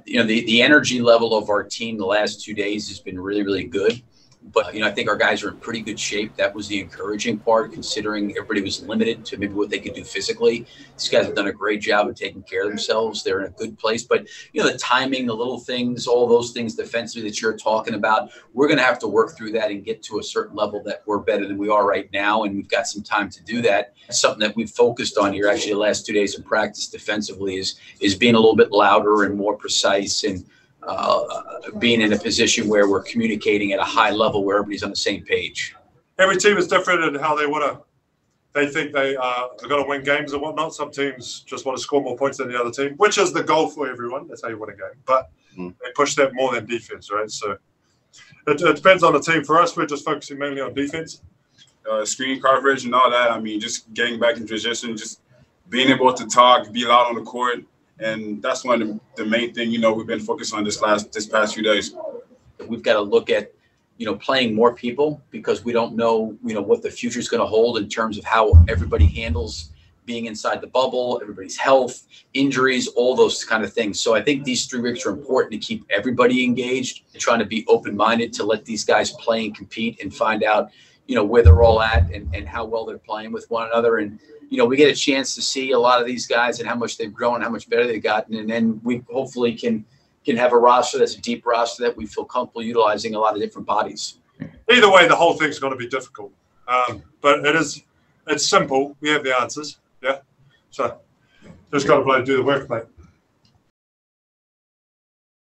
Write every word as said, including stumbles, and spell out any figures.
you know, the, the energy level of our team the last two days has been really, really good. But, you know, I think our guys are in pretty good shape. That was the encouraging part, considering everybody was limited to maybe what they could do physically. These guys have done a great job of taking care of themselves. They're in a good place. But, you know, the timing, the little things, all those things defensively that you're talking about, we're going to have to work through that and get to a certain level that we're better than we are right now. And we've got some time to do that. It's something that we've focused on here actually the last two days in practice defensively is, is being a little bit louder and more precise and Uh, being in a position where we're communicating at a high level where everybody's on the same page. Every team is different in how they want to, they think they uh, are going to win games and whatnot. Some teams just want to score more points than the other team, which is the goal for everyone. That's how you win a game. But mm. they push that more than defense, right? So it, it depends on the team. For us, we're just focusing mainly on defense. Uh, screen coverage and all that. I mean, just getting back in position, just being able to talk, be loud on the court. And that's one of the, the main thing, you know, we've been focused on this last this past few days. We've got to look at, you know, playing more people because we don't know, you know, what the future is going to hold in terms of how everybody handles being inside the bubble, everybody's health, injuries, all those kind of things. So I think these three weeks are important to keep everybody engaged, trying to be open-minded to let these guys play and compete and find out, you know, where they're all at and, and how well they're playing with one another. And you know, we get a chance to see a lot of these guys and how much they've grown, how much better they've gotten. And then we hopefully can can have a roster that's a deep roster that we feel comfortable utilizing a lot of different bodies. Either way, the whole thing's going to be difficult. Um, but it is, it's simple. We have the answers. Yeah. So just got to play, do the work, mate.